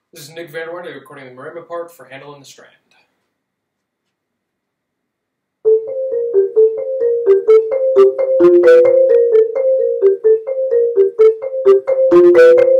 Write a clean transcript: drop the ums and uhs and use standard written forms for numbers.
This is Nick Vanderwaard recording the marimba part for Handel in the Strand. Thank you.